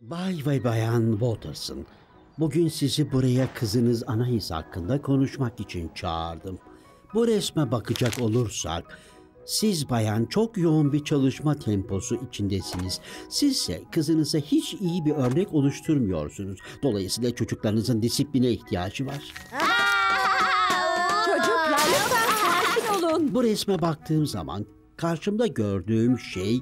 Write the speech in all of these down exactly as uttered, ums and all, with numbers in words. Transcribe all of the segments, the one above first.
Bay ve Bayan Watterson, bugün sizi buraya kızınız Anais hakkında konuşmak için çağırdım. Bu resme bakacak olursak, siz bayan çok yoğun bir çalışma temposu içindesiniz. Sizse kızınıza hiç iyi bir örnek oluşturmuyorsunuz. Dolayısıyla çocuklarınızın disipline ihtiyacı var. Çocuklar lütfen sakin olun. Bu resme baktığım zaman karşımda gördüğüm şey...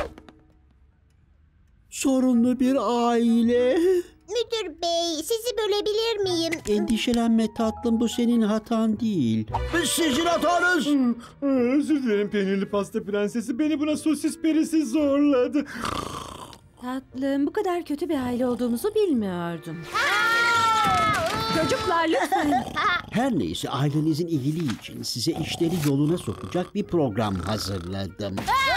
sorunlu bir aile. Müdür bey, sizi bölebilir miyim? Endişelenme tatlım, bu senin hatan değil. Sizin hatanız. Özür dilerim peynirli pasta prensesi. Beni buna sosis perisi zorladı. Tatlım, bu kadar kötü bir aile olduğumuzu bilmiyordum. Çocuklar lütfen. Her neyse, ailenizin iyiliği için size işleri yoluna sokacak bir program hazırladım.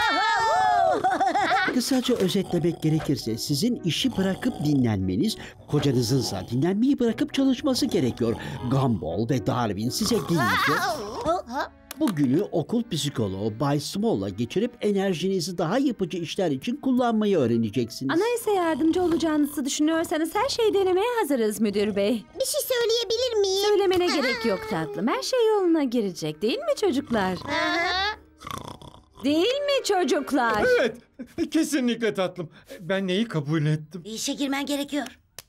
Kısaca özetlemek gerekirse sizin işi bırakıp dinlenmeniz, kocanızınsa dinlenmeyi bırakıp çalışması gerekiyor. Gumball ve Darwin size gelince bugünü okul psikoloğu Bay Small'la geçirip enerjinizi daha yapıcı işler için kullanmayı öğreneceksiniz. Anais'e yardımcı olacağınızı düşünüyorsanız her şeyi denemeye hazırız müdür bey. Bir şey söyleyebilir miyim? Söylemene gerek yok tatlım. Her şey yoluna girecek değil mi çocuklar? Değil mi çocuklar? Evet, kesinlikle tatlım. Ben neyi kabul ettim? İşe girmen gerekiyor.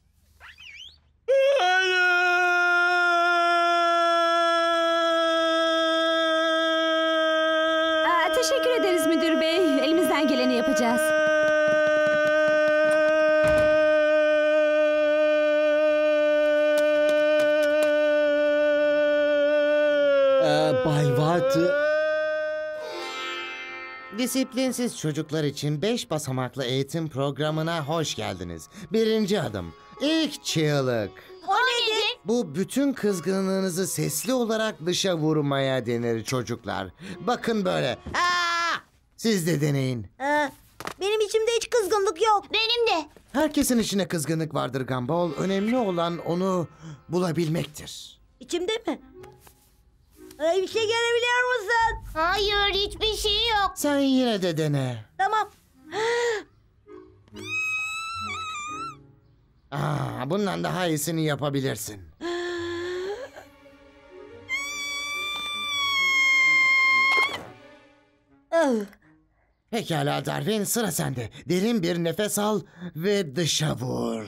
Aa, teşekkür ederiz müdür bey. Elimizden geleni yapacağız. Ee, Bay Watt... Disiplinsiz çocuklar için beş basamaklı eğitim programına hoş geldiniz. Birinci adım, ilk çığlık. O nedir? Bu bütün kızgınlığınızı sesli olarak dışa vurmaya denir çocuklar. Bakın böyle. Aa! Siz de deneyin. Ee, benim içimde hiç kızgınlık yok. Benim de. Herkesin içine kızgınlık vardır Gumball. Önemli olan onu bulabilmektir. İçimde mi? Ee, bir şey görebiliyor musun? Hayır, hiçbir şey yok. Sen yine de dene. Tamam. Aa, bundan daha iyisini yapabilirsin. Pekala Darwin, sıra sende. Derin bir nefes al ve dışa vur.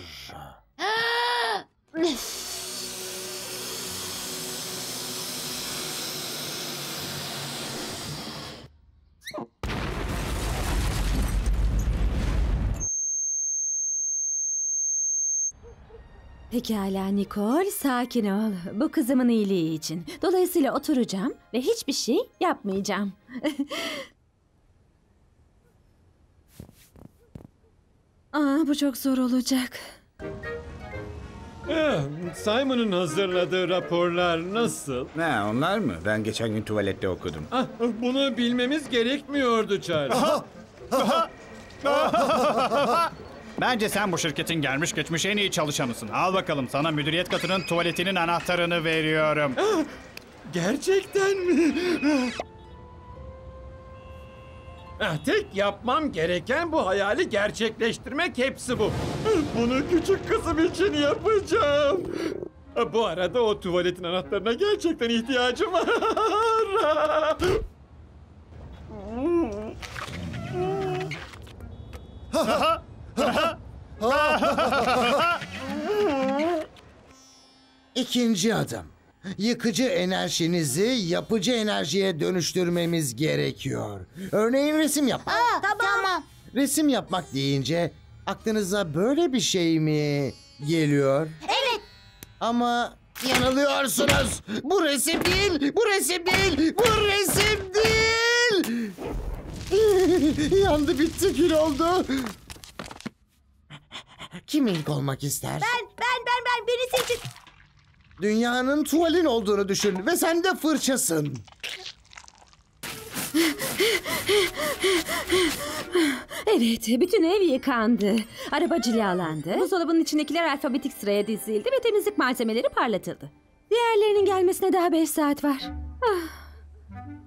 Pekala Nicole, sakin ol. Bu kızımın iyiliği için. Dolayısıyla oturacağım ve hiçbir şey yapmayacağım. Aa, bu çok zor olacak. Eh, Simon'un hazırladığı raporlar nasıl? Ne onlar mı? Ben geçen gün tuvalette okudum. Ah, bunu bilmemiz gerekmiyordu Charles. Bence sen bu şirketin gelmiş geçmiş en iyi çalışanısın. Al bakalım, sana müdüriyet katının tuvaletinin anahtarını veriyorum. Gerçekten mi? Ah, tek yapmam gereken bu hayali gerçekleştirmek, hepsi bu. Bunu küçük kızım için yapacağım. Bu arada o tuvaletin anahtarına gerçekten ihtiyacım var. İkinci adım. Yıkıcı enerjinizi yapıcı enerjiye dönüştürmemiz gerekiyor. Örneğin resim yapmak. Aa, tamam. tamam. Resim yapmak deyince aklınıza böyle bir şey mi geliyor? Evet. Ama yanılıyorsunuz. Bu resim değil, bu resim değil, bu resim değil. Yandı bitti, kül oldu. Kim ilk olmak ister? Ben, ben, ben, ben. Beni seçin. Dünyanın tuvalin olduğunu düşün ve sen de fırçasın. Evet, bütün ev yıkandı. Araba cilalandı. Buzdolabının içindekiler alfabetik sıraya dizildi ve temizlik malzemeleri parlatıldı. Diğerlerinin gelmesine daha beş saat var. Ah.